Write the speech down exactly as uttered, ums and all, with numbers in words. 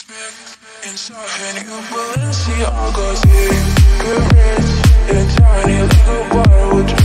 Inside new Balenciagas, yeah, good rich and tiny like a bottle.